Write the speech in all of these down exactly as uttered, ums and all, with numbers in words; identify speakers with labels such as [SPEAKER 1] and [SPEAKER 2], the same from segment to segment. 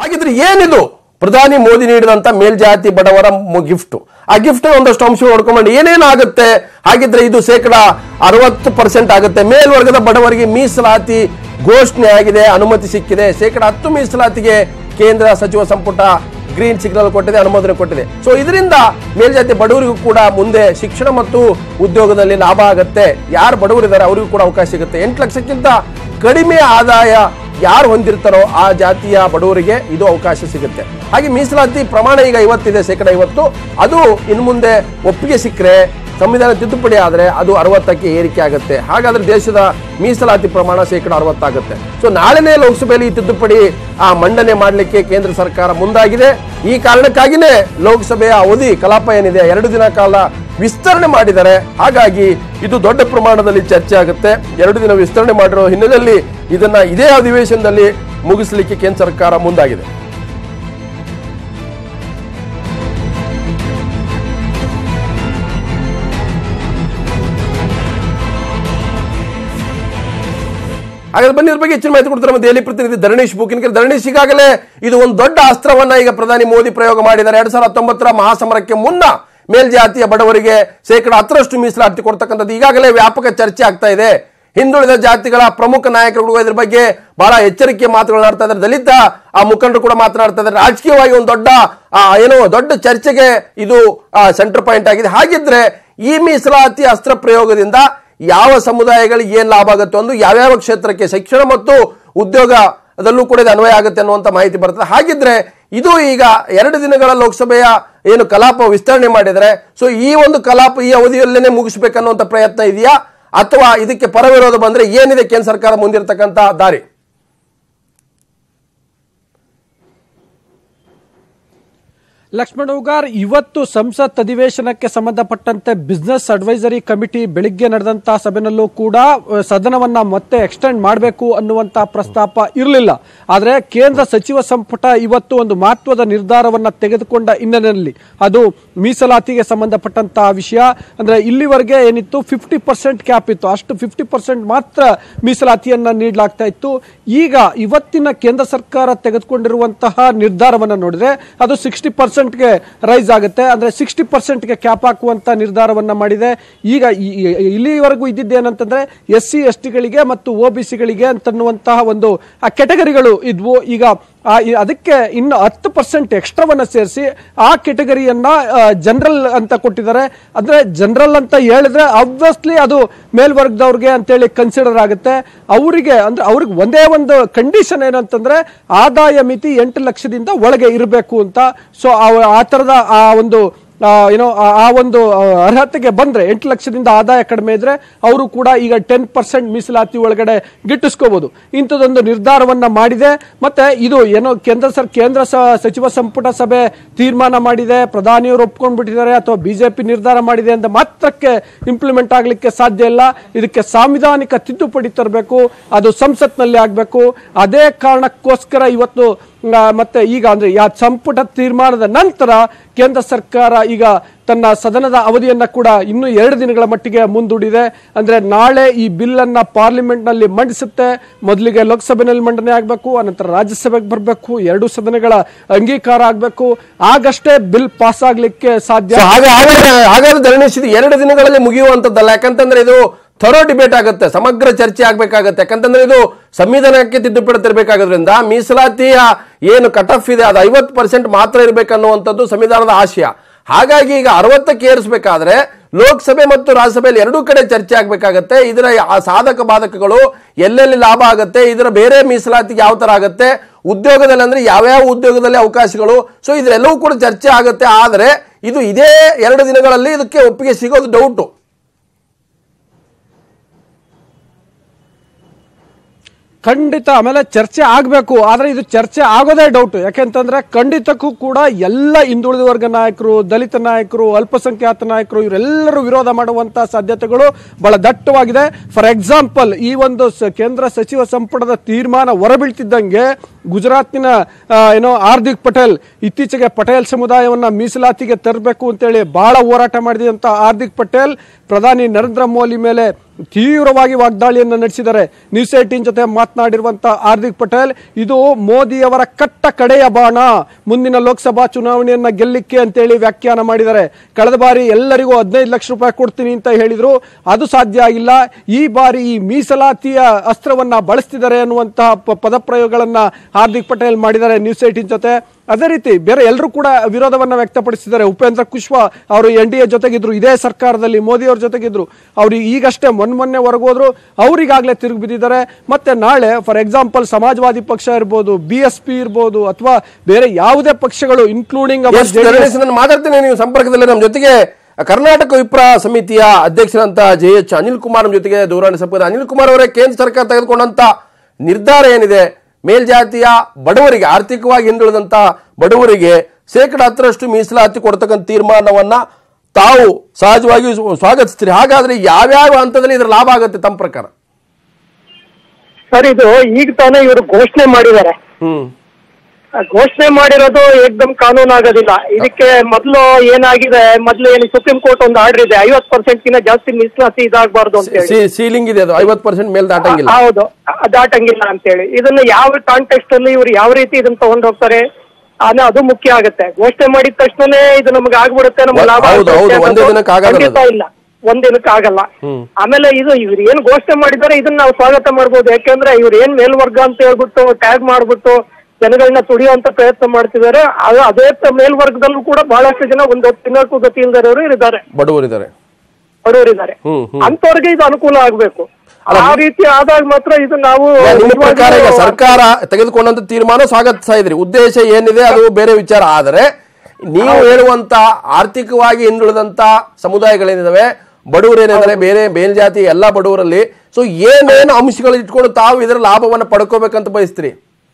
[SPEAKER 1] ಹಾಗಿದ್ರೆ ಏನಿದು ಪ್ರಧಾನಿ ಮೋದಿ ನೀಡಿದಂತ ಮೇಲ್ಜಾತಿ ಬಡವರ ಗಿಫ್ಟ್? ಆ ಗಿಫ್ಟ್ ಒಂದಷ್ಟು ಅಂಶ ನೋಡ್ಕೊಂಡು ಏನೇನಾಗುತ್ತೆ? ಹಾಗಿದ್ರೆ ಇದು ಶೇಕಡ ಅರವತ್ತು ಪರ್ಸೆಂಟ್ ಆಗುತ್ತೆ. ಮೇಲ್ವರ್ಗದ ಬಡವರಿಗೆ ಮೀಸಲಾತಿ ಘೋಷಣೆ ಆಗಿದೆ, ಅನುಮತಿ ಸಿಕ್ಕಿದೆ. ಶೇಕಡ ಹತ್ತು ಮೀಸಲಾತಿಗೆ ಕೇಂದ್ರ ಸಚಿವ ಸಂಪುಟ ಗ್ರೀನ್ ಸಿಗ್ನಲ್ ಕೊಟ್ಟಿದೆ, ಅನುಮೋದನೆ ಕೊಟ್ಟಿದೆ. ಸೊ ಇದರಿಂದ ಮೇಲ್ಜಾತಿ ಬಡವರಿಗೂ ಕೂಡ ಮುಂದೆ ಶಿಕ್ಷಣ ಮತ್ತು ಉದ್ಯೋಗದಲ್ಲಿ ಲಾಭ ಆಗುತ್ತೆ. ಯಾರು ಬಡವರಿದ್ದಾರೆ ಅವರಿಗೂ ಕೂಡ ಅವಕಾಶ ಸಿಗುತ್ತೆ. ಎಂಟು ಲಕ್ಷಕ್ಕಿಂತ ಕಡಿಮೆ ಆದಾಯ ಯಾರು ಹೊಂದಿರ್ತಾರೋ ಆ ಜಾತಿಯ ಬಡವರಿಗೆ ಇದು ಅವಕಾಶ ಸಿಗುತ್ತೆ. ಹಾಗೆ ಮೀಸಲಾತಿ ಪ್ರಮಾಣ ಈಗ ಐವತ್ತಿದೆ, ಶೇಕಡ ಐವತ್ತು. ಅದು ಇನ್ನು ಮುಂದೆ ಒಪ್ಪಿಗೆ ಸಿಕ್ಕರೆ, ಸಂವಿಧಾನ ತಿದ್ದುಪಡಿ ಆದರೆ ಅದು ಅರವತ್ತಕ್ಕೆ ಏರಿಕೆ ಆಗುತ್ತೆ. ಹಾಗಾದ್ರೆ ದೇಶದ ಮೀಸಲಾತಿ ಪ್ರಮಾಣ ಶೇಕಡ ಅರವತ್ತಾಗುತ್ತೆ. ಸೊ ನಾಳೆನೇ ಲೋಕಸಭೆಯಲ್ಲಿ ಈ ತಿದ್ದುಪಡಿ ಆ ಮಂಡನೆ ಮಾಡಲಿಕ್ಕೆ ಕೇಂದ್ರ ಸರ್ಕಾರ ಮುಂದಾಗಿದೆ. ಈ ಕಾರಣಕ್ಕಾಗಿನೇ ಲೋಕಸಭೆಯ ಅವಧಿ ಕಲಾಪ ಏನಿದೆ ಎರಡು ದಿನ ಕಾಲ ವಿಸ್ತರಣೆ ಮಾಡಿದ್ದಾರೆ. ಹಾಗಾಗಿ ಇದು ದೊಡ್ಡ ಪ್ರಮಾಣದಲ್ಲಿ ಚರ್ಚೆ ಆಗುತ್ತೆ. ಎರಡು ದಿನ ವಿಸ್ತರಣೆ ಮಾಡಿರೋ ಹಿನ್ನೆಲೆಯಲ್ಲಿ ಇದನ್ನ ಇದೇ ಅಧಿವೇಶನದಲ್ಲಿ ಮುಗಿಸಲಿಕ್ಕೆ ಕೇಂದ್ರ ಸರ್ಕಾರ ಮುಂದಾಗಿದೆ. ಹಾಗಾದ್ರೆ ಬನ್ನಿ ಇದ್ರ ಬಗ್ಗೆ ಹೆಚ್ಚಿನ ಮಾಹಿತಿ ಕೊಡ್ತಾರೆ ನಮ್ಮ ದೆಹಲಿ ಪ್ರತಿನಿಧಿ ಧರಣೇಶ್ ಬೂಕಿನ್ಕರ್. ಧರಣೇಶ್, ಈಗಾಗಲೇ ಇದು ಒಂದು ದೊಡ್ಡ ಅಸ್ತ್ರವನ್ನ ಈಗ ಪ್ರಧಾನಿ ಮೋದಿ ಪ್ರಯೋಗ ಮಾಡಿದ್ದಾರೆ. ಎರಡ್ ಸಾವಿರದ ಹತ್ತೊಂಬತ್ತರ ಮಹಾಸಮರಕ್ಕೆ ಮುನ್ನ ಮೇಲ್ಜಾತಿಯ ಬಡವರಿಗೆ ಶೇಕಡ ಹತ್ತರಷ್ಟು ಮೀಸಲಾತಿ ಕೊಡ್ತಕ್ಕಂಥದ್ದು ಈಗಾಗಲೇ ವ್ಯಾಪಕ ಚರ್ಚೆ ಆಗ್ತಾ ಇದೆ. ಹಿಂದುಳಿದ ಜಾತಿಗಳ ಪ್ರಮುಖ ನಾಯಕರುಗಳು ಇದ್ರ ಬಗ್ಗೆ ಬಹಳ ಎಚ್ಚರಿಕೆ ಮಾತುಗಳನ್ನ ಆಡ್ತಾ ಇದ್ದಾರೆ. ದಲಿತ ಆ ಮುಖಂಡರು ಕೂಡ ಮಾತನಾಡ್ತಾ ಇದ್ದಾರೆ. ರಾಜಕೀಯವಾಗಿ ಒಂದು ದೊಡ್ಡ ಏನೋ ದೊಡ್ಡ ಚರ್ಚೆಗೆ ಇದು ಸೆಂಟರ್ ಪಾಯಿಂಟ್ ಆಗಿದೆ. ಹಾಗಿದ್ರೆ ಈ ಮೀಸಲಾತಿ ಅಸ್ತ್ರ ಪ್ರಯೋಗದಿಂದ ಯಾವ ಸಮುದಾಯಗಳಿಗೆ ಏನ್ ಲಾಭ ಆಗುತ್ತೆ, ಒಂದು ಯಾವ್ಯಾವ ಕ್ಷೇತ್ರಕ್ಕೆ ಶಿಕ್ಷಣ ಮತ್ತು ಉದ್ಯೋಗದಲ್ಲೂ ಕೂಡ ಇದು ಅನ್ವಯ ಆಗುತ್ತೆ ಅನ್ನುವಂಥ ಮಾಹಿತಿ ಬರ್ತದೆ. ಹಾಗಿದ್ರೆ ಇದು ಈಗ ಎರಡು ದಿನಗಳ ಲೋಕಸಭೆಯ ಏನು ಕಲಾಪ ವಿಸ್ತರಣೆ ಮಾಡಿದರೆ, ಸೊ ಈ ಒಂದು ಕಲಾಪ ಈ ಅವಧಿಯಲ್ಲೇನೆ ಮುಗಿಸ್ಬೇಕನ್ನುವಂಥ ಪ್ರಯತ್ನ ಇದೆಯಾ, ಅಥವಾ ಇದಕ್ಕೆ ಪರವಿರೋಧ ಬಂದ್ರೆ ಏನಿದೆ ಕೇಂದ್ರ ಸರ್ಕಾರ ಮುಂದಿರತಕ್ಕಂಥ ದಾರಿ?
[SPEAKER 2] ಲಕ್ಷ್ಮಣ್ ಉಗಾರ್, ಇವತ್ತು ಸಂಸತ್ ಅಧಿವೇಶನಕ್ಕೆ ಸಂಬಂಧಪಟ್ಟಂತೆ ಬಿಸಿನೆಸ್ ಅಡ್ವೈಸರಿ ಕಮಿಟಿ ಬೆಳಿಗ್ಗೆ ನಡೆದಂತಹ ಸಭೆಯಲ್ಲೂ ಕೂಡ ಸದನವನ್ನ ಮತ್ತೆ ಎಕ್ಸ್ಟೆಂಡ್ ಮಾಡಬೇಕು ಅನ್ನುವಂತಹ ಪ್ರಸ್ತಾಪ ಇರಲಿಲ್ಲ. ಆದರೆ ಕೇಂದ್ರ ಸಚಿವ ಸಂಪುಟ ಇವತ್ತು ಒಂದು ಮಹತ್ವದ ನಿರ್ಧಾರವನ್ನ ತೆಗೆದುಕೊಂಡ ಹಿನ್ನೆಲೆಯಲ್ಲಿ ಅದು ಮೀಸಲಾತಿಗೆ ಸಂಬಂಧಪಟ್ಟಂತಹ ವಿಷಯ. ಅಂದ್ರೆ ಇಲ್ಲಿವರೆಗೆ ಏನಿತ್ತು ಫಿಫ್ಟಿ ಪರ್ಸೆಂಟ್ ಕ್ಯಾಪ್ ಇತ್ತು, ಅಷ್ಟು ಫಿಫ್ಟಿ ಪರ್ಸೆಂಟ್ ಮಾತ್ರ ಮೀಸಲಾತಿಯನ್ನ ನೀಡಲಾಗ್ತಾ ಇತ್ತು. ಈಗ ಇವತ್ತಿನ ಕೇಂದ್ರ ಸರ್ಕಾರ ತೆಗೆದುಕೊಂಡಿರುವಂತಹ ನಿರ್ಧಾರವನ್ನ ನೋಡಿದ್ರೆ ಅದು ಸಿಕ್ಸ್ಟಿ ಪರ್ಸೆಂಟ್ ಗೆ ರೈಸ್ ಆಗುತ್ತೆ. ಅಂದ್ರೆ ಸಿಕ್ಸ್ಟಿ ಪರ್ಸೆಂಟ್ ಗೆ ಕ್ಯಾಪ್ ಹಾಕುವಂತ ನಿರ್ಧಾರವನ್ನ ಮಾಡಿದೆ. ಈಗ ಇಲ್ಲಿವರೆಗೂ ಇದ್ದಿದ್ದೇನಂತಂದ್ರೆ ಎಸ್ ಸಿ ಎಸ್ ಟಿಗಳಿಗೆ ಮತ್ತು ಒ ಬಿ ಸಿಗಳಿಗೆ ಅಂತನ್ನುವಂತಹ ಒಂದು ಕೆಟಗರಿಗಳು ಇದ್ವು. ಈಗ ಅದಕ್ಕೆ ಇನ್ನು ಹತ್ತು ಪರ್ಸೆಂಟ್ ಎಕ್ಸ್ಟ್ರಾವನ್ನ ಸೇರಿಸಿ ಆ ಕೆಟಗರಿಯನ್ನ ಜನರಲ್ ಅಂತ ಕೊಟ್ಟಿದ್ದಾರೆ. ಅಂದ್ರೆ ಜನರಲ್ ಅಂತ ಹೇಳಿದ್ರೆ ಆಬ್ವಿಯಸ್ಲಿ ಅದು ಮೇಲ್ವರ್ಗದವ್ರಿಗೆ ಅಂತೇಳಿ ಕನ್ಸಿಡರ್ ಆಗುತ್ತೆ. ಅವರಿಗೆ ಅಂದ್ರೆ ಅವ್ರಿಗೆ ಒಂದೇ ಒಂದು ಕಂಡೀಷನ್ ಏನಂತಂದ್ರೆ ಆದಾಯ ಮಿತಿ ಎಂಟು ಲಕ್ಷದಿಂದ ಒಳಗೆ ಇರಬೇಕು ಅಂತ. ಸೊ ಆ ತರದ ಆ ಒಂದು ಏನೋ ಆ ಒಂದು ಅರ್ಹತೆಗೆ ಬಂದ್ರೆ ಎಂಟು ಲಕ್ಷದಿಂದ ಆದಾಯ ಕಡಿಮೆ ಇದ್ರೆ ಅವರು ಕೂಡ ಈಗ ಟೆನ್ ಪರ್ಸೆಂಟ್ ಮೀಸಲಾತಿ ಒಳಗಡೆ ಗಿಟ್ಟಿಸ್ಕೋಬಹುದು. ಇಂಥದೊಂದು ನಿರ್ಧಾರವನ್ನ ಮಾಡಿದೆ. ಮತ್ತೆ ಇದು ಏನೋ ಕೇಂದ್ರ ಸರ್ ಕೇಂದ್ರ ಸಚಿವ ಸಂಪುಟ ಸಭೆ ತೀರ್ಮಾನ ಮಾಡಿದೆ, ಪ್ರಧಾನಿಯವರು ಒಪ್ಕೊಂಡ್ಬಿಟ್ಟಿದ್ದಾರೆ ಅಥವಾ ಬಿಜೆಪಿ ನಿರ್ಧಾರ ಮಾಡಿದೆ ಅಂತ ಮಾತ್ರಕ್ಕೆ ಇಂಪ್ಲಿಮೆಂಟ್ ಆಗ್ಲಿಕ್ಕೆ ಸಾಧ್ಯ ಇಲ್ಲ. ಇದಕ್ಕೆ ಸಾಂವಿಧಾನಿಕ ತಿದ್ದುಪಡಿ ತರಬೇಕು, ಅದು ಸಂಸತ್ನಲ್ಲಿ ಆಗ್ಬೇಕು. ಅದೇ ಕಾರಣಕ್ಕೋಸ್ಕರ ಇವತ್ತು ಮತ್ತೆ ಈಗ ಅಂದ್ರೆ ಯಾ ಸಂಪುಟ ತೀರ್ಮಾನದ ನಂತರ ಕೇಂದ್ರ ಸರ್ಕಾರ ಈಗ ತನ್ನ ಸದನದ ಅವಧಿಯನ್ನ ಕೂಡ ಇನ್ನು ಎರಡು ದಿನಗಳ ಮಟ್ಟಿಗೆ ಮುಂದೂಡಿದೆ. ಅಂದ್ರೆ ನಾಳೆ ಈ ಬಿಲ್ ಅನ್ನ ಪಾರ್ಲಿಮೆಂಟ್ ನಲ್ಲಿ ಮಂಡಿಸುತ್ತೆ. ಮೊದಲಿಗೆ ಲೋಕಸಭೆಯಲ್ಲಿ ಮಂಡನೆ ಆಗಬೇಕು, ಅನಂತರ ರಾಜ್ಯಸಭೆಗೆ ಬರಬೇಕು, ಎರಡು ಸದನಗಳ ಅಂಗೀಕಾರ ಆಗಬೇಕು, ಆಗಷ್ಟೇ ಬಿಲ್ ಪಾಸ್ ಆಗ್ಲಿಕ್ಕೆ ಸಾಧ್ಯ.
[SPEAKER 1] ಹಾಗಾದ್ರೆ ಧರಣೇಶ್ ಇದು ಎರಡು ದಿನಗಳಲ್ಲಿ ಮುಗಿಯುವಂತದ್ದಲ್ಲ. ಯಾಕಂತಂದ್ರೆ ಇದು ಥರೋ ಡಿಬೇಟ್ ಆಗುತ್ತೆ, ಸಮಗ್ರ ಚರ್ಚೆ ಆಗ್ಬೇಕಾಗತ್ತೆ. ಯಾಕಂತಂದ್ರೆ ಇದು ಸಂವಿಧಾನಕ್ಕೆ ತಿದ್ದುಪಡಿ ತರಬೇಕಾಗೋದ್ರಿಂದ ಮೀಸಲಾತಿಯ ಏನು ಕಟ್ ಆಫ್ ಇದೆ ಅದು ಐವತ್ತು ಪರ್ಸೆಂಟ್ ಮಾತ್ರ ಇರಬೇಕನ್ನುವಂಥದ್ದು ಸಂವಿಧಾನದ ಆಶಯ. ಹಾಗಾಗಿ ಈಗ ಅರವತ್ತಕ್ಕೆ ಏರಿಸಬೇಕಾದ್ರೆ ಲೋಕಸಭೆ ಮತ್ತು ರಾಜ್ಯಸಭೆಯಲ್ಲಿ ಎರಡೂ ಕಡೆ ಚರ್ಚೆ ಆಗ್ಬೇಕಾಗತ್ತೆ. ಇದರ ಸಾಧಕ ಬಾಧಕಗಳು, ಎಲ್ಲೆಲ್ಲಿ ಲಾಭ ಆಗುತ್ತೆ, ಇದರ ಬೇರೆ ಮೀಸಲಾತಿಗೆ ಯಾವ ತರ ಆಗುತ್ತೆ, ಉದ್ಯೋಗದಲ್ಲಿ ಅಂದ್ರೆ ಯಾವ್ಯಾವ ಉದ್ಯೋಗದಲ್ಲಿ ಅವಕಾಶಗಳು, ಸೊ ಇದೆಲ್ಲವೂ ಕೂಡ ಚರ್ಚೆ ಆಗುತ್ತೆ. ಆದರೆ ಇದು ಇದೇ ಎರಡು ದಿನಗಳಲ್ಲಿ ಇದಕ್ಕೆ ಒಪ್ಪಿಗೆ ಸಿಗೋದು ಡೌಟು.
[SPEAKER 2] ಖಂಡಿತ ಆಮೇಲೆ ಚರ್ಚೆ ಆಗಬೇಕು. ಆದ್ರೆ ಇದು ಚರ್ಚೆ ಆಗೋದೇ ಡೌಟ್. ಯಾಕೆಂತಂದ್ರೆ ಖಂಡಿತಕ್ಕೂ ಕೂಡ ಎಲ್ಲ ಹಿಂದುಳಿದ ವರ್ಗ ನಾಯಕರು, ದಲಿತ ನಾಯಕರು, ಅಲ್ಪಸಂಖ್ಯಾತ ನಾಯಕರು ಇವರೆಲ್ಲರೂ ವಿರೋಧ ಮಾಡುವಂತಹ ಸಾಧ್ಯತೆಗಳು ಬಹಳ ದಟ್ಟವಾಗಿದೆ. ಫಾರ್ ಎಕ್ಸಾಂಪಲ್, ಈ ಒಂದು ಕೇಂದ್ರ ಸಚಿವ ಸಂಪುಟದ ತೀರ್ಮಾನ ಹೊರಬೀಳ್ತಿದ್ದಂಗೆ ಗುಜರಾತ್ನ ಏನೋ ಹಾರ್ದಿಕ್ ಪಟೇಲ್ ಇತ್ತೀಚೆಗೆ ಪಟೇಲ್ ಸಮುದಾಯವನ್ನ ಮೀಸಲಾತಿಗೆ ತರಬೇಕು ಅಂತೇಳಿ ಬಹಳ ಹೋರಾಟ ಮಾಡಿದಂತ ಹಾರ್ದಿಕ್ ಪಟೇಲ್ ಪ್ರಧಾನಿ ನರೇಂದ್ರ ಮೋದಿ ಮೇಲೆ ತೀವ್ರವಾಗಿ ವಾಗ್ದಾಳಿಯನ್ನು ನಡೆಸಿದ್ದಾರೆ. ನ್ಯೂಸ್ ಏಟೀನ್ ಜೊತೆ ಮಾತನಾಡಿರುವಂತಹ ಹಾರ್ದಿಕ್ ಪಟೇಲ್, ಇದು ಮೋದಿಯವರ ಕಟ್ಟ ಕಡೆಯ ಬಾಣ, ಮುಂದಿನ ಲೋಕಸಭಾ ಚುನಾವಣೆಯನ್ನ ಗೆಲ್ಲಿಕ್ಕೆ ಅಂತೇಳಿ ವ್ಯಾಖ್ಯಾನ ಮಾಡಿದ್ದಾರೆ. ಕಳೆದ ಬಾರಿ ಎಲ್ಲರಿಗೂ ಹದಿನೈದು ಲಕ್ಷ ರೂಪಾಯಿ ಕೊಡ್ತೀನಿ ಅಂತ ಹೇಳಿದ್ರು, ಅದು ಸಾಧ್ಯ ಆಗಿಲ್ಲ. ಈ ಬಾರಿ ಈ ಮೀಸಲಾತಿಯ ಅಸ್ತ್ರವನ್ನ ಬಳಸ್ತಿದ್ದಾರೆ ಅನ್ನುವಂತಹ ಪದಪ್ರಯೋಗಗಳನ್ನ ಹಾರ್ದಿಕ್ ಪಟೇಲ್ ಮಾಡಿದ್ದಾರೆ ನ್ಯೂಸ್ ಏಟೀನ್ ಜೊತೆ. ಅದೇ ರೀತಿ ಬೇರೆ ಎಲ್ಲರೂ ಕೂಡ ವಿರೋಧವನ್ನ ವ್ಯಕ್ತಪಡಿಸಿದ್ದಾರೆ. ಉಪೇಂದ್ರ ಕುಶ್ವಾ ಅವರು ಎನ್ ಡಿ ಎ ಜೊತೆಗಿದ್ರು, ಇದೇ ಸರ್ಕಾರದಲ್ಲಿ ಮೋದಿ ಅವ್ರ ಜೊತೆಗಿದ್ರು. ಅವ್ರು ಈಗಷ್ಟೇ ಮೊನ್ನೆ ಮೊನ್ನೆ ಹೊರಗೋದ್ರು, ಅವ್ರಿಗಾಗಲೇ ತಿರುಗಿ ಬಿದ್ದಿದ್ದಾರೆ. ಮತ್ತೆ ನಾಳೆ ಫಾರ್ ಎಕ್ಸಾಂಪಲ್ ಸಮಾಜವಾದಿ ಪಕ್ಷ ಇರ್ಬೋದು, ಬಿ ಎಸ್ ಪಿ ಇರ್ಬೋದು, ಅಥವಾ ಬೇರೆ ಯಾವುದೇ ಪಕ್ಷಗಳು ಇನ್ಕ್ಲೂಡಿಂಗ್
[SPEAKER 1] ಮಾತಾಡ್ತೇನೆ. ನೀವು ಸಂಪರ್ಕದಲ್ಲಿ ನಮ್ಮ ಜೊತೆಗೆ ಕರ್ನಾಟಕ ವಿಪ್ರ ಸಮಿತಿಯ ಅಧ್ಯಕ್ಷರಂತ ಜೆ ಎಚ್ ಅನಿಲ್ ಕುಮಾರ್ ನಮ್ಮ ಜೊತೆಗೆ ದೂರವಾಣಿ ಸಂಪರ್ಕ. ಅನಿಲ್ ಕುಮಾರ್ ಅವರೇ, ಕೇಂದ್ರ ಸರ್ಕಾರ ತೆಗೆದುಕೊಂಡಂತ ನಿರ್ಧಾರ ಏನಿದೆ, ಮೇಲ್ಜಾತಿಯ ಬಡವರಿಗೆ, ಆರ್ಥಿಕವಾಗಿ ಹಿಂದುಳಿದಂತ ಬಡವರಿಗೆ ಶೇಕಡ ಹತ್ತರಷ್ಟು ಮೀಸಲಾತಿ ಕೊಡ್ತಕ್ಕಂಥ ತೀರ್ಮಾನವನ್ನ ತಾವು ಸಹಜವಾಗಿ ಸ್ವಾಗತಿಸ್ತೀರಿ. ಹಾಗಾದ್ರೆ ಯಾವ್ಯಾವ ಹಂತದಲ್ಲಿ ಇದರ ಲಾಭ ಆಗುತ್ತೆ ತಮ್ಮ ಪ್ರಕಾರ?
[SPEAKER 3] ಸರ್, ಇದು ಈಗ ತಾನೇ ಇವರು ಘೋಷಣೆ ಮಾಡಿದ್ದಾರೆ.
[SPEAKER 1] ಹ್ಮ್
[SPEAKER 3] ಘೋಷಣೆ ಮಾಡಿರೋದು ಏಕ್ದಮ್ ಕಾನೂನು ಆಗೋದಿಲ್ಲ. ಇದಕ್ಕೆ ಮೊದಲು ಏನಾಗಿದೆ, ಮೊದಲು ಏನು ಸುಪ್ರೀಂ ಕೋರ್ಟ್ ಒಂದು ಆರ್ಡರ್ ಇದೆ, ಐವತ್ತು ಪರ್ಸೆಂಟ್ ಕಿಂತ ಜಾಸ್ತಿ ಮೀಸಲಾತಿ ಇದಾಗಬಾರ್ದು ಅಂತ ಹೇಳಿ.
[SPEAKER 1] ಸೀಲಿಂಗ್ ಇದೆ, ಅದು ಐವತ್ತು ಪರ್ಸೆಂಟ್ ಮೇಲೆ ದಾಟಂಗಿಲ್ಲ.
[SPEAKER 3] ಹೌದು, ದಾಟಂಗಿಲ್ಲ ಅಂತ ಹೇಳಿ. ಇದನ್ನ ಯಾವ ಕಾಂಟೆಕ್ಸ್ಟ್ ಅಲ್ಲಿ ಇವ್ರು ಯಾವ ರೀತಿ ಇದನ್ನ ತಗೊಂಡ್ ಹೋಗ್ತಾರೆ ಅನ್ನೋ ಅದು ಮುಖ್ಯ ಆಗುತ್ತೆ. ಘೋಷಣೆ ಮಾಡಿದ ತಕ್ಷಣನೇ ಇದು ನಮ್ಗೆ ಆಗ್ಬಿಡುತ್ತೆ, ನಮ್ಗೆ ಲಾಭ ಖಂಡಿತ ಇಲ್ಲ, ಒಂದಿನಕ್ಕೆ ಆಗಲ್ಲ. ಆಮೇಲೆ ಇದು ಇವ್ರು ಏನ್ ಘೋಷಣೆ ಮಾಡಿದ್ದಾರೆ ಇದನ್ನ ನಾವು ಸ್ವಾಗತ ಮಾಡ್ಬೋದು. ಯಾಕೆಂದ್ರೆ ಇವ್ರು ಏನ್ ಮೇಲ್ವರ್ಗ ಅಂತ ಹೇಳ್ಬಿಟ್ಟು ಟ್ಯಾಗ್ ಮಾಡ್ಬಿಟ್ಟು ಜನಗಳನ್ನ ತುಳಿಯುವಂತ ಪ್ರಯತ್ನ ಮಾಡ್ತಿದ್ದಾರೆ. ಅದೇ ಮೇಲ್ವರ್ಗದಲ್ಲೂ ಕೂಡ ಬಹಳಷ್ಟು ಜನ ಒಂದು ತಿನ್ನಕ್ಕೂ ಗತಿ ಇಲ್ದವರು ಇದ್ದಾರೆ,
[SPEAKER 1] ಬಡವರಿದ್ದಾರೆ
[SPEAKER 3] ಬಡವರಿದ್ದಾರೆ. ಅಂತವ್ರಿಗೆ ಇದು ಅನುಕೂಲ ಆಗ್ಬೇಕು. ಆ ರೀತಿ ಆದಾಗ ಮಾತ್ರ ಇದು ನಾವು
[SPEAKER 1] ಸರ್ಕಾರ ತೆಗೆದುಕೊಂಡಂತ ತೀರ್ಮಾನ ಸ್ವಾಗತಿಸ್ತಾ ಇದ್ರಿ. ಉದ್ದೇಶ ಏನಿದೆ ಅದು ಬೇರೆ ವಿಚಾರ. ಆದರೆ ನೀವು ಹೇಳುವಂತ ಆರ್ಥಿಕವಾಗಿ ಹಿಂದುಳಿದಂತ ಸಮುದಾಯಗಳೇನಿದಾವೆ, ಬಡವರೇನಿದ್ದಾರೆ, ಬೇರೆ ಮೇಲ್ಜಾತಿ ಎಲ್ಲಾ ಬಡವರಲ್ಲಿ, ಸೊ ಏನೇನು ಅಂಶಗಳು ಇಟ್ಕೊಂಡು ತಾವು ಇದರ ಲಾಭವನ್ನ ಪಡ್ಕೋಬೇಕಂತ ಬಯಸ್ತೀರಿ?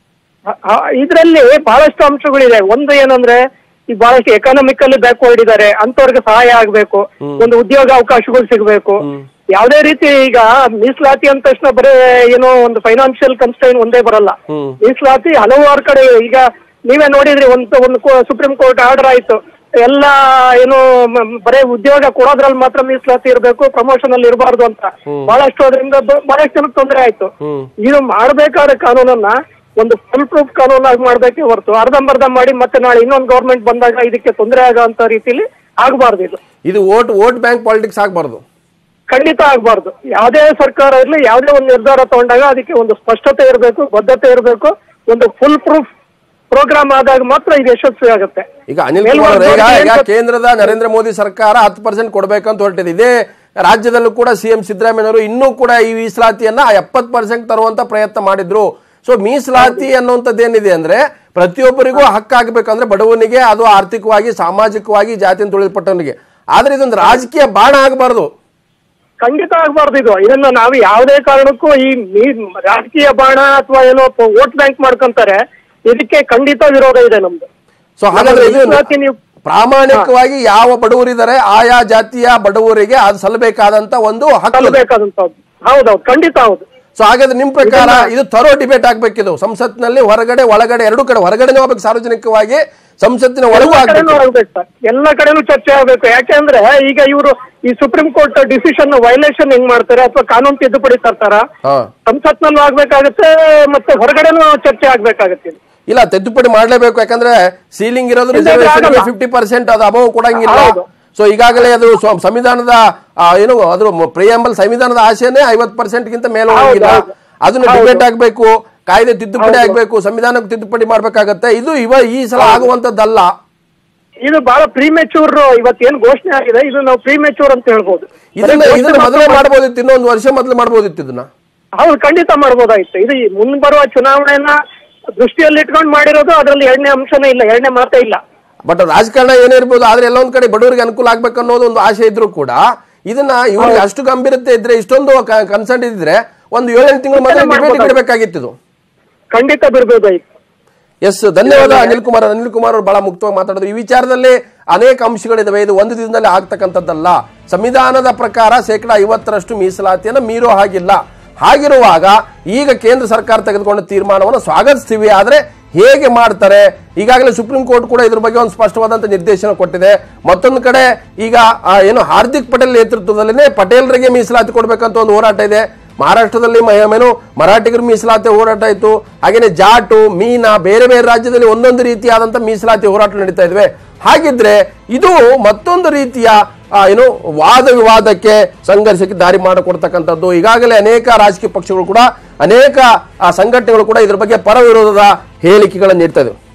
[SPEAKER 3] ಇದರಲ್ಲಿ ಬಹಳಷ್ಟು ಅಂಶಗಳಿದೆ. ಒಂದು ಏನಂದ್ರೆ ಈ ಬಹಳಷ್ಟು ಎಕಾನಮಿಕಲ್ಲಿ ಬ್ಯಾಕ್ವರ್ಡ್ ಇದ್ದಾರೆ, ಅಂತವ್ರಿಗೆ ಸಹಾಯ ಆಗ್ಬೇಕು, ಒಂದು ಉದ್ಯೋಗ ಅವಕಾಶಗಳು ಸಿಗಬೇಕು. ಯಾವುದೇ ರೀತಿ ಈಗ ಮೀಸಲಾತಿ ಅಂದ ತಕ್ಷಣ ಬರೀ ಏನೋ ಒಂದು ಫೈನಾನ್ಷಿಯಲ್ ಕನ್ಸ್ಟ್ರೈನ್ ಒಂದೇ ಬರಲ್ಲ. ಮೀಸಲಾತಿ ಹಲವಾರು ಕಡೆ, ಈಗ ನೀವೇ ನೋಡಿದ್ರಿ, ಒಂದು ಒಂದು ಸುಪ್ರೀಂ ಕೋರ್ಟ್ ಆರ್ಡರ್ ಆಯ್ತು, ಎಲ್ಲ ಏನು ಬರೀ ಉದ್ಯೋಗ ಕೊಡೋದ್ರಲ್ಲಿ ಮಾತ್ರ ಮೀಸಲಾತಿ ಇರಬೇಕು, ಪ್ರಮೋಷನ್ ಅಲ್ಲಿ ಇರಬಾರ್ದು ಅಂತ ಬಹಳಷ್ಟು. ಅದರಿಂದ ಬಹಳಷ್ಟು ಜನಕ್ಕೆ ತೊಂದರೆ ಆಯ್ತು. ಇದು ಮಾಡಬೇಕಾದ ಕಾನೂನನ್ನ ಒಂದು ಫುಲ್ ಪ್ರೂಫ್ ಕಾನೂನಾಗಿ ಮಾಡ್ಬೇಕೆ ಹೊರತು ಅರ್ಧಂಬರ್ಧ ಮಾಡಿ ಮತ್ತೆ ನಾಳೆ ಇನ್ನೊಂದು ಗವರ್ಮೆಂಟ್ ಬಂದಾಗ ಇದಕ್ಕೆ ತೊಂದರೆ ಆಗೋಂತ ರೀತಿಲಿ ಆಗಬಾರ್ದು. ಇದು
[SPEAKER 1] ಇದು ವೋಟ್ ವೋಟ್ ಬ್ಯಾಂಕ್ ಪಾಲಿಟಿಕ್ಸ್ ಆಗಬಾರ್ದು,
[SPEAKER 3] ಖಂಡಿತ ಆಗಬಾರ್ದು. ಯಾವುದೇ ಸರ್ಕಾರ ಇರಲಿ, ಯಾವುದೇ ಒಂದು ನಿರ್ಧಾರ ತಗೊಂಡಾಗ ಅದಕ್ಕೆ ಒಂದು ಸ್ಪಷ್ಟತೆ ಇರಬೇಕು, ಬದ್ಧತೆ ಇರಬೇಕು, ಒಂದು ಫುಲ್ ಪ್ರೂಫ್ ಪ್ರೋಗ್ರಾಮ್ ಆದಾಗ ಮಾತ್ರ ಇದು ಯಶಸ್ವಿ ಆಗುತ್ತೆ.
[SPEAKER 1] ಈಗ ಅನಿಲ್ ಕುಮಾರ್, ಈಗ ಕೇಂದ್ರದ ನರೇಂದ್ರ ಮೋದಿ ಸರ್ಕಾರ ಹತ್ತು ಪರ್ಸೆಂಟ್ ಕೊಡ್ಬೇಕಂತ ಹೊರಟಿದೆ. ಇದೇ ರಾಜ್ಯದಲ್ಲೂ ಕೂಡ ಸಿಎಂ ಸಿದ್ದರಾಮಯ್ಯನವರು ಇನ್ನೂ ಕೂಡ ಈ ಮೀಸಲಾತಿಯನ್ನ ಎಪ್ಪತ್ತು ಪರ್ಸೆಂಟ್ ತರುವಂತ ಪ್ರಯತ್ನ ಮಾಡಿದ್ರು. ಸೊ ಮೀಸಲಾತಿ ಅನ್ನುವಂಥದ್ದು ಏನಿದೆ ಅಂದ್ರೆ ಪ್ರತಿಯೊಬ್ಬರಿಗೂ ಹಕ್ಕಾಗಬೇಕಂದ್ರೆ ಬಡವನಿಗೆ, ಅದು ಆರ್ಥಿಕವಾಗಿ, ಸಾಮಾಜಿಕವಾಗಿ, ಜಾತಿಯನ್ನು ತುಳಿಯಲ್ಪಟ್ಟವನಿಗೆ. ಆದ್ರೆ ಇದೊಂದು ರಾಜಕೀಯ ಬಾಣ ಆಗಬಾರ್ದು,
[SPEAKER 3] ಖಂಡಿತ ಆಗಬಾರ್ದು. ಇದು ಇದನ್ನ ನಾವು ಯಾವುದೇ ಕಾರಣಕ್ಕೂ ಈ ರಾಜಕೀಯ ಬಾಣ ಅಥವಾ ಏನೋ ವೋಟ್ ಬ್ಯಾಂಕ್ ಮಾಡ್ಕೊಂತಾರೆ, ಇದಕ್ಕೆ ಖಂಡಿತ ವಿರೋಧ ಇದೆ ನಮ್ದು.
[SPEAKER 1] ಸೊ ಹಾಗಾದ್ರೆ ಇದು ಪ್ರಾಮಾಣಿಕವಾಗಿ ಯಾವ ಬಡವರಿದ್ದಾರೆ ಆಯಾ ಜಾತಿಯ ಬಡವರಿಗೆ ಅದು ಸಲ್ಲಬೇಕಾದಂತ ಒಂದು ಹಕ್ಕು
[SPEAKER 3] ಬೇಕಾದಂತದ್ದು. ಹೌದೌದು, ಖಂಡಿತ ಹೌದು.
[SPEAKER 1] ಸೊ ಹಾಗಾದ್ರೆ ನಿಮ್ ಪ್ರಕಾರ ಇದು ತರೋ ಡಿಬೇಟ್ ಆಗ್ಬೇಕಿದು ಸಂಸತ್ನಲ್ಲಿ, ಹೊರಗಡೆ ಒಳಗಡೆ ಎರಡು ಕಡೆ, ಹೊರಗಡೆ ಹೋಗ್ಬೇಕು ಸಾರ್ವಜನಿಕವಾಗಿ, ಸಂಸತ್ತಿನ ಒಳಗೂ
[SPEAKER 3] ಆಗ್ಬೇಕು, ಎಲ್ಲ ಕಡೆನೂ ಚರ್ಚೆ ಆಗ್ಬೇಕು. ಯಾಕೆಂದ್ರೆ ಈಗ ಇವರು ಈ ಸುಪ್ರೀಂ ಕೋರ್ಟ್ ಡಿಸಿಷನ್ ವೈಲೇಷನ್ ಹೆಂಗ್ ಮಾಡ್ತಾರೆ ಅಥವಾ ಕಾನೂನು ತಿದ್ದುಪಡಿ ತರ್ತಾರ, ಸಂಸತ್ನಲ್ಲೂ ಆಗ್ಬೇಕಾಗತ್ತೆ, ಮತ್ತೆ ಹೊರಗಡೆನೂ ಚರ್ಚೆ ಆಗ್ಬೇಕಾಗತ್ತೆ.
[SPEAKER 1] ಇಲ್ಲ, ತಿದ್ದುಪಡಿ ಮಾಡ್ಲೇಬೇಕು. ಯಾಕಂದ್ರೆ ಸೀಲಿಂಗ್ ಇರೋದು ರಿಸರ್ವೇಶನ್ ಫಿಫ್ಟಿ ಪರ್ಸೆಂಟ್ ಅದು ಅಭಾವ ಕೊಡಂಗಿಲ್ಲ. ಸೊ ಈಗಾಗಲೇ ಅದು ಸಂವಿಧಾನದ ಏನು ಅದ್ರ ಪ್ರಿಯಾಂಬಲ್ ಸಂವಿಧಾನದ ಆಶೆನೇ ಐವತ್ತು ಪರ್ಸೆಂಟ್ ಗಿಂತ ಮೇಲೆ ಹೋಗಿಲ್ಲ. ಅದನ್ನ ಡಿಬೇಟ್ ಆಗ್ಬೇಕು, ಕಾಯ್ದೆ ತಿದ್ದುಪಡಿ ಆಗ್ಬೇಕು, ಸಂವಿಧಾನಕ್ಕೆ ತಿದ್ದುಪಡಿ ಮಾಡ್ಬೇಕಾಗತ್ತೆ. ಇದು ಇವ ಈ ಸಲ ಆಗುವಂತದ್ದಲ್ಲ.
[SPEAKER 3] ಇದು ಬಹಳ ಪ್ರೀಮೆಚೂರ್ ಇವತ್ತೇನು ಘೋಷಣೆ ಆಗಿದೆ, ಇದು ನಾವು ಪ್ರೀಮೆಚೂರ್ ಅಂತ ಹೇಳ್ಬೋದು.
[SPEAKER 1] ಇದನ್ನ ಇದನ್ನ ಮೊದಲೇ ಮಾಡ್ಬೋದಿತ್ತು, ಇನ್ನೊಂದು ವರ್ಷ ಮೊದಲು ಮಾಡ್ಬೋದಿತ್ತು ಇದನ್ನ.
[SPEAKER 3] ಹೌದು, ಖಂಡಿತ ಮಾಡ್ಬೋದಾಯ್ತು. ಇದು ಮುಂದೆ ಬರುವ ಚುನಾವಣೆಯನ್ನ ದೃಷ್ಟಿಯಲ್ಲಿ ಇಟ್ಕೊಂಡು ಮಾಡಿರೋದು, ಅದರಲ್ಲಿ ಎರಡನೇ ಅಂಶನೇ ಇಲ್ಲ, ಎರಡನೇ ಮಾತೇ ಇಲ್ಲ.
[SPEAKER 1] ಬಟ್ ರಾಜಕಾರಣ ಏನೇ ಇರ್ಬೋದು, ಆದ್ರೆ ಎಲ್ಲ ಒಂದ್ ಕಡೆ ಬಡವರಿಗೆ ಅನುಕೂಲ ಆಗ್ಬೇಕು ಅನ್ನೋದು ಒಂದು ಆಸೆ ಇದ್ರು ಕೂಡ ಇದನ್ನ ಇವ್ರಿಗೆ ಅಷ್ಟು ಗಂಭೀರತೆ ಇದ್ರೆ, ಇಷ್ಟೊಂದು ಕನ್ಸರ್ನ್ ಇದ್ರೆ ಒಂದು ಏಳೆಂಟು ತಿಂಗಳು ಮೊದಲು ಡಿಬೇಟ್ ಬಿಡಬೇಕಾಗಿತ್ತು.
[SPEAKER 3] ಖಂಡಿತ ಬಿಡಬೇಕಾಗಿತ್ತು.
[SPEAKER 1] ಎಸ್, ಧನ್ಯವಾದ ಅನಿಲ್ ಕುಮಾರ್. ಅನಿಲ್ ಕುಮಾರ್ ಅವರು ಬಹಳ ಮುಕ್ತವಾಗಿ ಮಾತಾಡಿದ್ರು. ಈ ವಿಚಾರದಲ್ಲಿ ಅನೇಕ ಅಂಶಗಳಿದಾವೆ. ಇದು ಒಂದು ದಿನದಲ್ಲಿ ಆಗ್ತಕ್ಕಂಥದ್ದಲ್ಲ. ಸಂವಿಧಾನದ ಪ್ರಕಾರ ಶೇಕಡ ಐವತ್ತರಷ್ಟು ಮೀಸಲಾತಿಯನ್ನು ಮೀರೋ ಹಾಗಿಲ್ಲ. ಹಾಗಿರುವಾಗ ಈಗ ಕೇಂದ್ರ ಸರ್ಕಾರ ತೆಗೆದುಕೊಂಡ ತೀರ್ಮಾನವನ್ನು ಸ್ವಾಗತಿಸ್ತೀವಿ. ಆದ್ರೆ ಹೇಗೆ ಮಾಡ್ತಾರೆ? ಈಗಾಗಲೇ ಸುಪ್ರೀಂ ಕೋರ್ಟ್ ಕೂಡ ಇದ್ರ ಬಗ್ಗೆ ಒಂದು ಸ್ಪಷ್ಟವಾದಂತ ನಿರ್ದೇಶನ ಕೊಟ್ಟಿದೆ. ಮತ್ತೊಂದು ಕಡೆ ಈಗ ಏನು ಹಾರ್ದಿಕ್ ಪಟೇಲ್ ನೇತೃತ್ವದಲ್ಲೇ ಪಟೇಲರಿಗೆ ಮೀಸಲಾತಿ ಕೊಡ್ಬೇಕಂತ ಒಂದು ಹೋರಾಟ ಇದೆ. ಮಹಾರಾಷ್ಟ್ರದಲ್ಲಿ ಏನು ಮರಾಠಿಗರು ಮೀಸಲಾತಿ ಹೋರಾಟ ಇತ್ತು. ಹಾಗೇನೆ ಜಾಟು, ಮೀನಾ, ಬೇರೆ ಬೇರೆ ರಾಜ್ಯದಲ್ಲಿ ಒಂದೊಂದು ರೀತಿಯಾದಂತ ಮೀಸಲಾತಿ ಹೋರಾಟ ನಡೀತಾ ಇದ್ವೆ. ಹಾಗಿದ್ರೆ ಇದು ಮತ್ತೊಂದು ರೀತಿಯ ಏನು ವಾದ ವಿವಾದಕ್ಕೆ, ಸಂಘರ್ಷಕ್ಕೆ ದಾರಿ ಮಾಡಿಕೊಡ್ತಕ್ಕಂಥದ್ದು. ಈಗಾಗಲೇ ಅನೇಕ ರಾಜಕೀಯ ಪಕ್ಷಗಳು ಕೂಡ, ಅನೇಕ ಸಂಘಟನೆಗಳು ಕೂಡ ಇದ್ರ ಬಗ್ಗೆ ಪರ ವಿರೋಧದ ಹೇಳಿಕೆಗಳನ್ನು ನೀಡ್ತಾ ಇವೆ.